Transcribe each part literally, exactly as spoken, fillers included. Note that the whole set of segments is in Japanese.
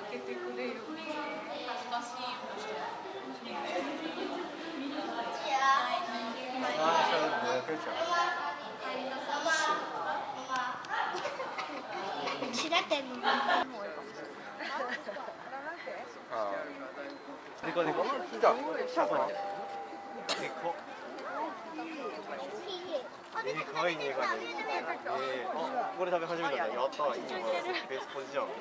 けてくれよ。恥ずかしいよ。 猫猫来た。シャープな。猫。えー、可愛いねがね。えー、あ、これ食べ始めたんだ。やったー、いいね。ベースポジじゃん。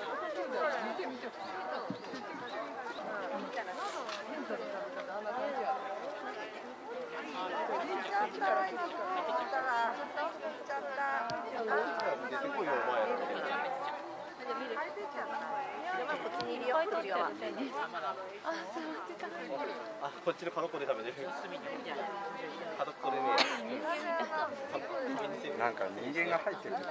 あ、こっちの角っこで食べてる。角っこでね。 なんか人間が入ってるみたいな。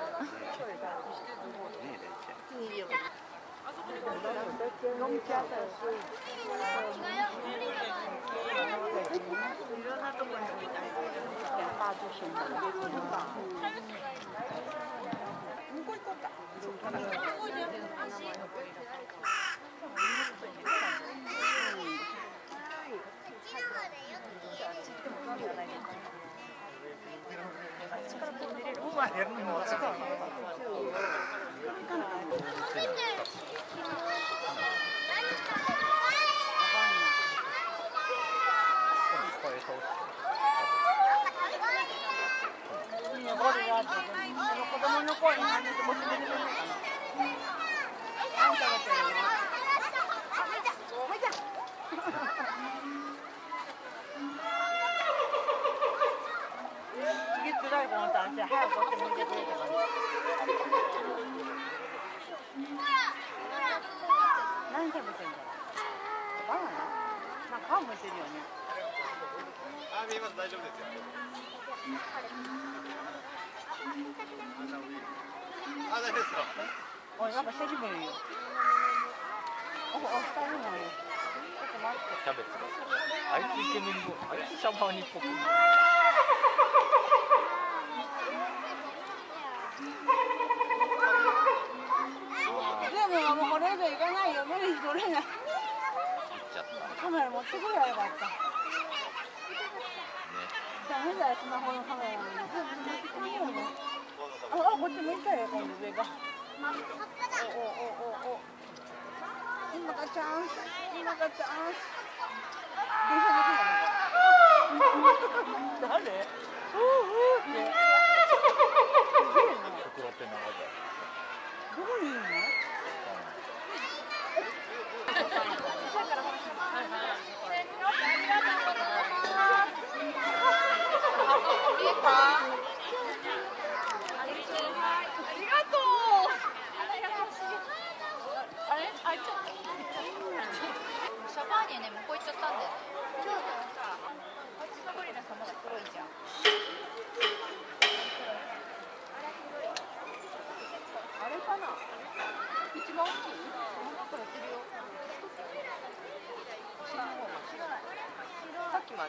何食べてんだろう。バナナ？まあ皮むいてるよね。 あ、見えます。大丈夫ですよ。あ、大丈夫ですよ。 おい、なんか久しぶりよ。お、お、二人もね。ちょっと待って。 キャベツが。あいつイケメンの、あいつシャバーニっぽく。 でも、もうこれ以上いかないよ。無理取れない。カメラ持ってくればよかった。ダメだよ、スマホのカメラに。あ、あ、こっち向いたよ、今度上が。お、お、お、お、お。今かちゃん、今かちゃん。電車で来たの。誰？おおって。どこにいるの？ シャバーニね、向こう行っちゃったんだよ。あっちのゴリラさんまだ黒いじゃん。あれかな？一番大きい？なんかやってるよ。さっきまで。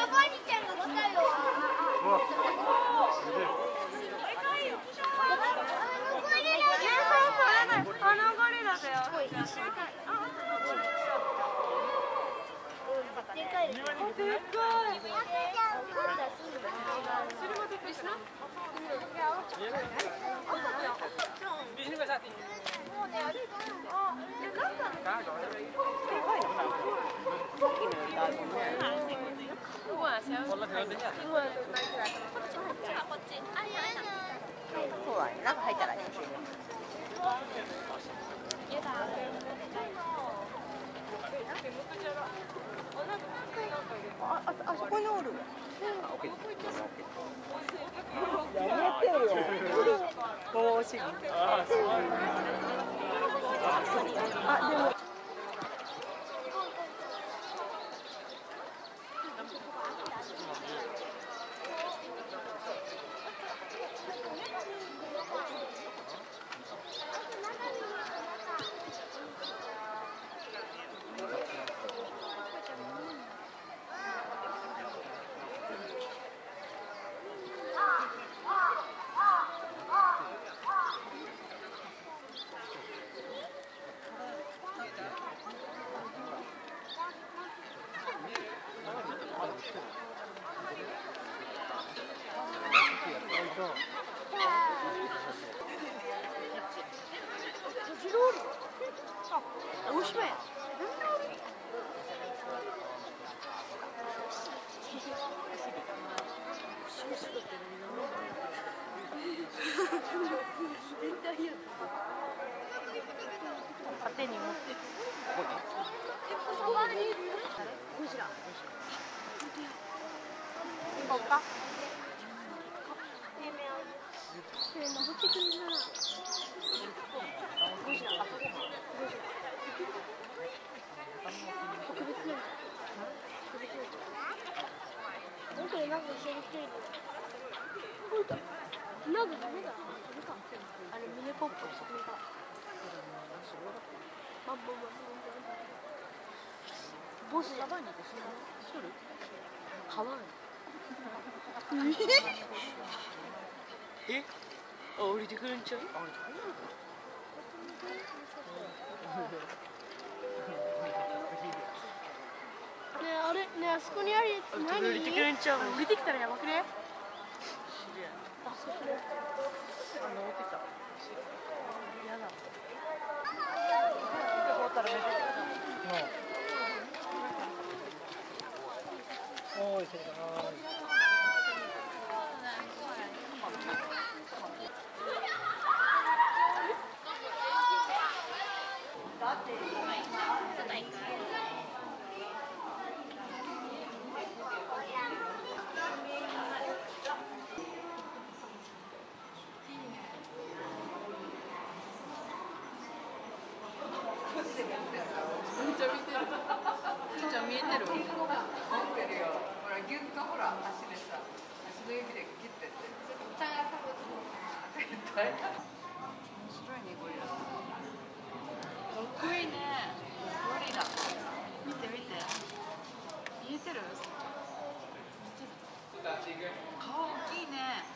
ャバニちゃんが来たよ。 うわすげえ。 あのゴリラだよ。でかい。でかい。 そうだね、中入ったらね。あ、あ、あそこにおる。やめてよ。もう惜しい。あ、でも。大島や。勝手に持って。そばにいる。ゴジラ。行こうか。それ登ってくるな。ゴジラ。あ、ゴジラ。特別なんだ。特別なんだ。本当になんか一緒に来てる。本当。なんかダメだ。あれ胸ポップしてくれた。マンボマンボスやばいね。それ。ハワイ。え？あ、降りてくるんちゃう？ねえ、あれ、ねえ、あそこにあるやつ何？降りてくるんちゃう？降りてきたらやばくね？あ、そうそれ。あ、登ってきた。やだ。こうたらめっちゃ。おーい、それかな。見えてる。見えてるよ。ほら、ギュッとほら、足でさ、足の指でギュッてやって。絶対。面白いね、ゴリラ。かっこいいね。ゴリラ。見て見て。見えてる？顔大きいね。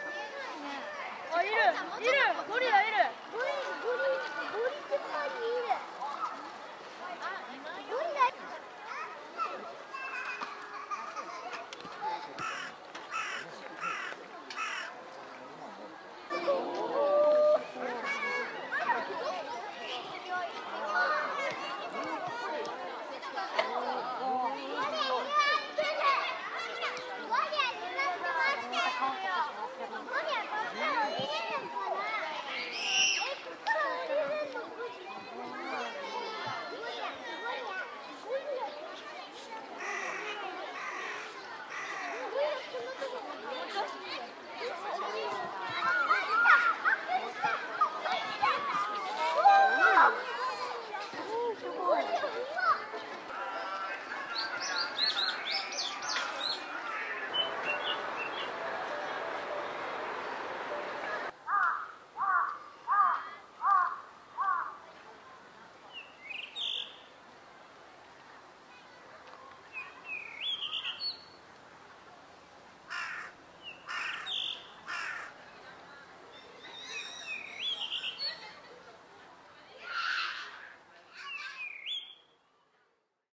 ゴリラいる。ゴリゴリゴリっている。